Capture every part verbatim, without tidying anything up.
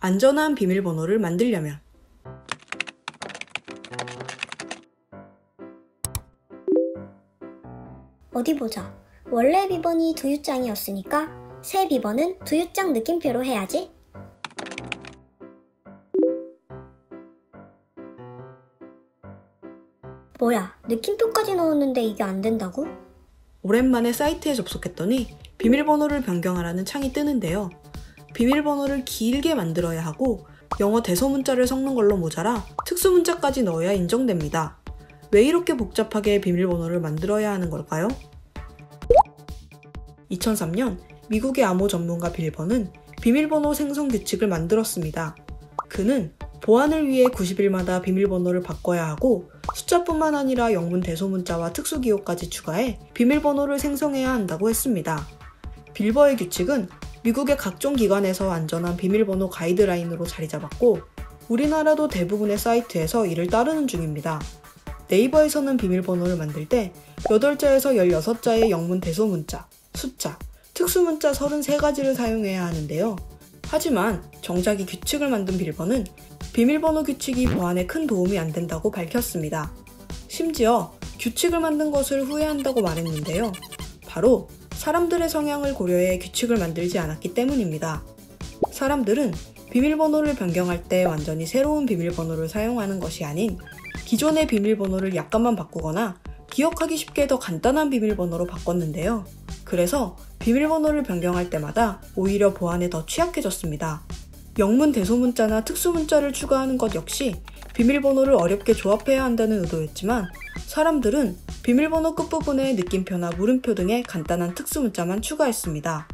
안전한 비밀번호를 만들려면 어디 보자. 원래 비번이 두 유장이었으니까 새 비번은 두 유장 느낌표로 해야지. 뭐야, 느낌표까지 넣었는데 이게 안 된다고? 오랜만에 사이트에 접속했더니 비밀번호를 변경하라는 창이 뜨는데요. 비밀번호를 길게 만들어야 하고 영어 대소문자를 섞는 걸로 모자라 특수문자까지 넣어야 인정됩니다. 왜 이렇게 복잡하게 비밀번호를 만들어야 하는 걸까요? 이천삼 년 미국의 암호 전문가 빌버는 비밀번호 생성 규칙을 만들었습니다. 그는 보안을 위해 구십 일마다 비밀번호를 바꿔야 하고 숫자뿐만 아니라 영문 대소문자와 특수기호까지 추가해 비밀번호를 생성해야 한다고 했습니다. 빌버의 규칙은 미국의 각종 기관에서 안전한 비밀번호 가이드라인으로 자리 잡았고 우리나라도 대부분의 사이트에서 이를 따르는 중입니다. 네이버에서는 비밀번호를 만들 때 여덟 자에서 열여섯 자의 영문 대소문자, 숫자, 특수문자 서른세 가지를 사용해야 하는데요. 하지만 정작 이 규칙을 만든 빌버는 비밀번호 규칙이 보안에 큰 도움이 안 된다고 밝혔습니다. 심지어 규칙을 만든 것을 후회한다고 말했는데요. 바로 사람들의 성향을 고려해 규칙을 만들지 않았기 때문입니다. 사람들은 비밀번호를 변경할 때 완전히 새로운 비밀번호를 사용하는 것이 아닌 기존의 비밀번호를 약간만 바꾸거나 기억하기 쉽게 더 간단한 비밀번호로 바꿨는데요. 그래서 비밀번호를 변경할 때마다 오히려 보안에 더 취약해졌습니다. 영문 대소문자나 특수문자를 추가하는 것 역시 비밀번호를 어렵게 조합해야 한다는 의도였지만 사람들은 비밀번호 끝부분에 느낌표나 물음표 등의 간단한 특수문자만 추가했습니다.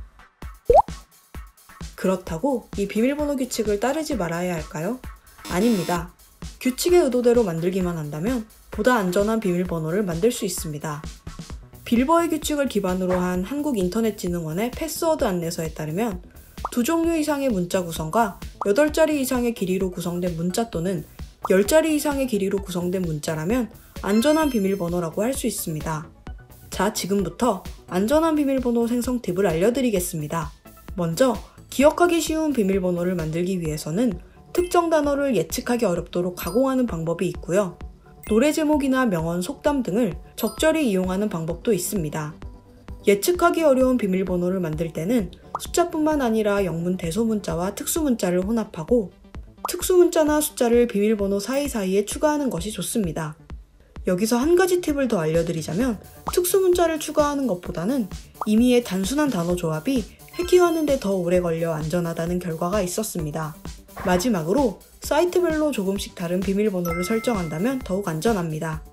그렇다고 이 비밀번호 규칙을 따르지 말아야 할까요? 아닙니다. 규칙의 의도대로 만들기만 한다면 보다 안전한 비밀번호를 만들 수 있습니다. 빌버의 규칙을 기반으로 한 한국인터넷진흥원의 패스워드 안내서에 따르면 두 종류 이상의 문자 구성과 여덟 자리 이상의 길이로 구성된 문자 또는 열 자리 이상의 길이로 구성된 문자라면 안전한 비밀번호라고 할 수 있습니다. 자, 지금부터 안전한 비밀번호 생성 팁을 알려드리겠습니다. 먼저 기억하기 쉬운 비밀번호를 만들기 위해서는 특정 단어를 예측하기 어렵도록 가공하는 방법이 있고요. 노래 제목이나 명언, 속담 등을 적절히 이용하는 방법도 있습니다. 예측하기 어려운 비밀번호를 만들 때는 숫자뿐만 아니라 영문 대소문자와 특수문자를 혼합하고 특수문자나 숫자를 비밀번호 사이사이에 추가하는 것이 좋습니다. 여기서 한 가지 팁을 더 알려드리자면 특수문자를 추가하는 것보다는 임의의 단순한 단어 조합이 해킹하는 데 더 오래 걸려 안전하다는 결과가 있었습니다. 마지막으로 사이트별로 조금씩 다른 비밀번호를 설정한다면 더욱 안전합니다.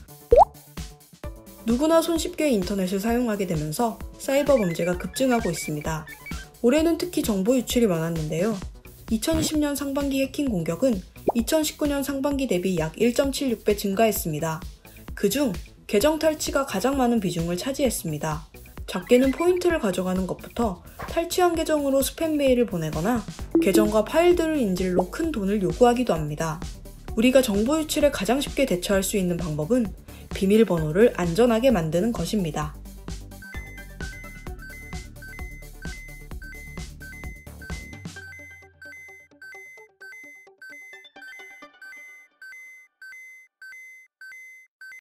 누구나 손쉽게 인터넷을 사용하게 되면서 사이버 범죄가 급증하고 있습니다. 올해는 특히 정보 유출이 많았는데요. 이천이십 년 상반기 해킹 공격은 이천십구 년 상반기 대비 약 일 점 칠육 배 증가했습니다. 그중 계정 탈취가 가장 많은 비중을 차지했습니다. 작게는 포인트를 가져가는 것부터 탈취한 계정으로 스팸 메일을 보내거나 계정과 파일들을 인질로 큰 돈을 요구하기도 합니다. 우리가 정보 유출에 가장 쉽게 대처할 수 있는 방법은 비밀번호를 안전하게 만드는 것입니다.